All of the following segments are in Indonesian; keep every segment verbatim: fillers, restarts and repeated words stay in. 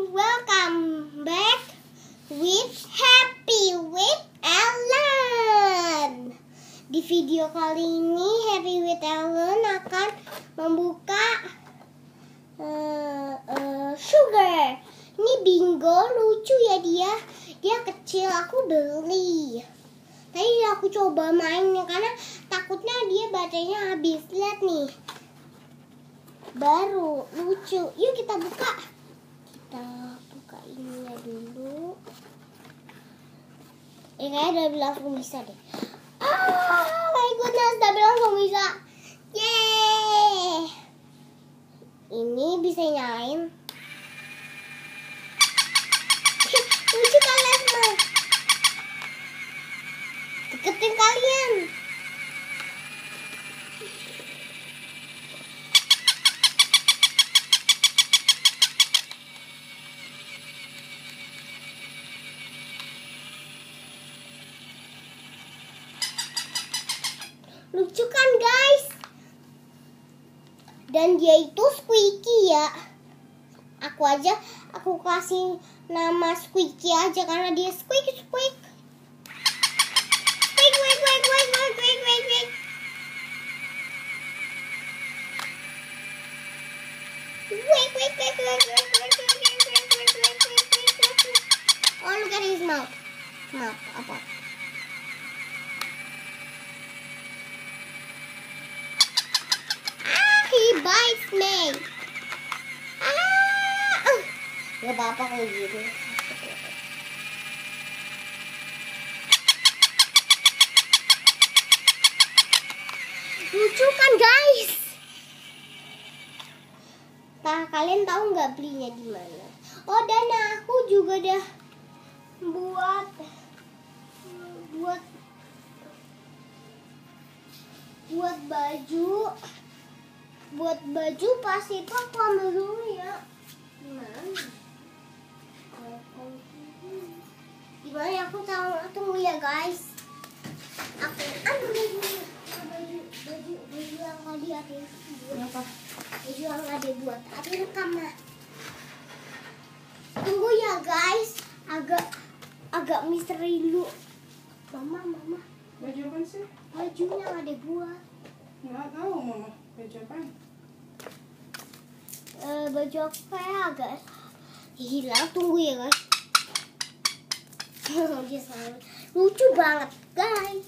welcome back with Happy with Ellen. Di video kali ini Happy with Ellen akan membuka uh, uh, sugar. Ini bingo, lucu ya dia. Dia kecil, aku beli. Tadi aku coba mainnya karena takutnya dia baterainya habis. Lihat nih, baru lucu. Yuk kita buka. Kita buka ininya dulu. Eh kayaknya udah langsung bisa deh. Oh my goodness, udah langsung bisa. Yeay. Ini bisa nyalain. Lucu kalian mah. Deketin kalian. Lucu kan guys? Dan dia itu squeaky ya. Aku aja aku kasih nama squeaky aja karena dia squeak squeak. Squeak squeak squeak squeak squeak squeak squeak. Squeak squeak squeak squeak squeak squeak squeak. Oh, look at his mouth. Mouth apa? He bites me. Ah, gak apa-apa kalau gitu. Lucu kan guys? Nah, kalian tahu nggak belinya di mana? Oh, dan aku juga udah buat buat buat baju. Buat baju pasti itu aku ambil dulu ya. Gimana? Gimana aku tahu, tunggu ya guys. Aku ambil dulu baju baju baju yang tadi ada. Apa? Baju yang ada buat ada rekam. Tunggu ya guys. Agak agak misteri dulu. Mama, mama. Baju apa sih? Baju yang ada buat. Nggak tahu mama. Baju apa? Uh, baju aku kayak agak hilang. Tunggu ya guys. Dia selalu lucu banget guys.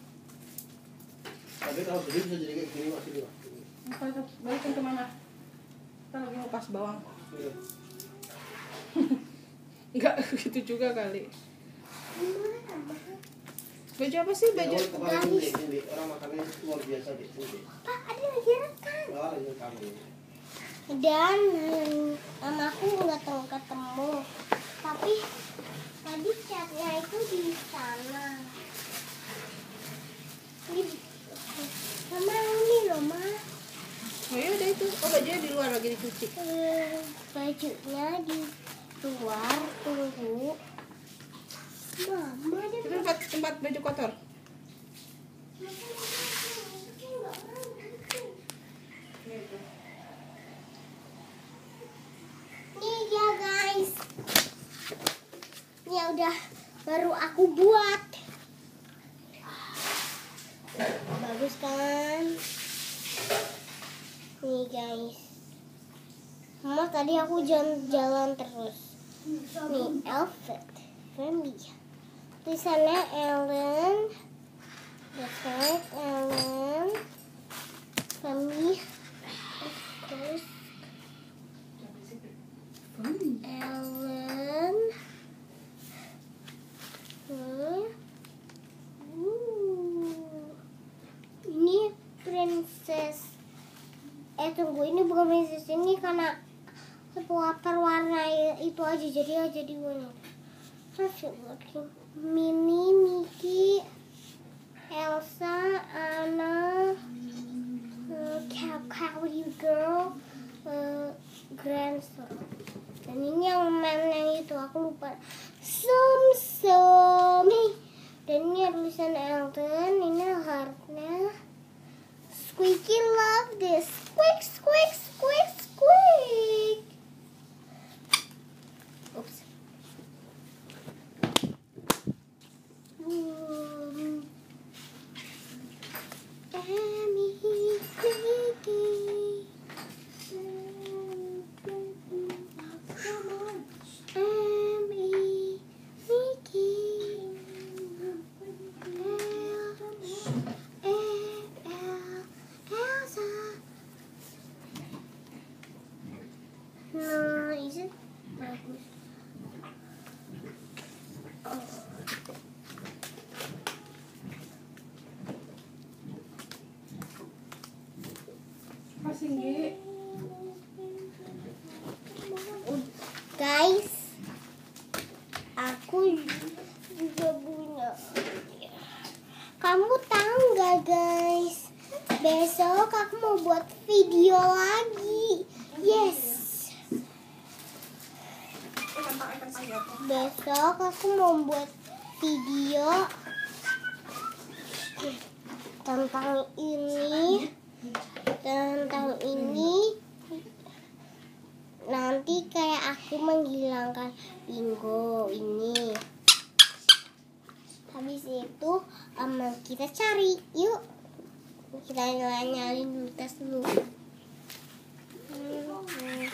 Tapi kalau sedih bisa jadi kayak gini masih dua. Balikin kemana? Kita lagi ngupas bawang. Iya. Enggak gitu juga kali. Baju apa sih? Baju Ya, orang ini, ini, orang makannya luar biasa deh. Pak, ada lagi rekam. Oh, lagi rekam ini. Dan hmm, mamaku nggak tahu ketemu, tapi tadi chatnya itu di sana. Ini, mama ini loh ma. Oh iya ada itu. Oh bajunya di luar lagi dicuci. Eh, bajunya di luar, tunggu. Mama dia Itu tempat tempat baju kotor. Nih ya guys. Ini udah baru aku buat. Bagus kan? Nih guys. Mama tadi aku jalan-jalan terus. Nih outfit family. Tulisannya Ellen. Tulisannya Ellen. Family. Terus Ellen. Hmm. Uh. Ini princess. Eh tunggu, ini bukan princess, ini karena warna itu aja jadi jadi warna. Perfect looking. Minnie, Mickey, Elsa, Anna, uh, Cow Cowdy Girl, uh, Grandson. Dan ini yang mem yang itu aku lupa. Sum Sum. Dan ini tulisan Elton. Ini heartnya. Squeaky love this. Squeak, squeak, squeak, squeak. Nah, is it bagus? Oh. Mas Singgi. Guys, aku juga punya. Kamu tahu nggak guys? Besok aku mau buat video lagi. Yes. Besok aku mau buat video tentang ini, tentang ini. Nanti kayak aku menghilangkan bingo ini. Habis itu um, kita cari, yuk. Kita nyalain dulu, tes dulu. Hmm.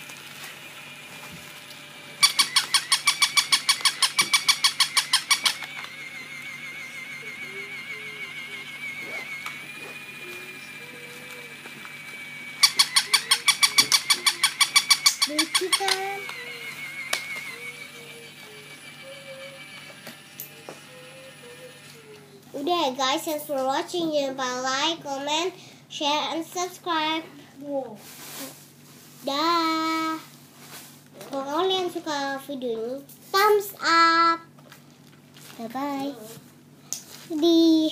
Lucu kan? Udah guys, thanks for watching. Jangan lupa like, comment, share, and subscribe. Wow. Dah. Kalau kalian suka video ini, thumbs up. Bye bye. Di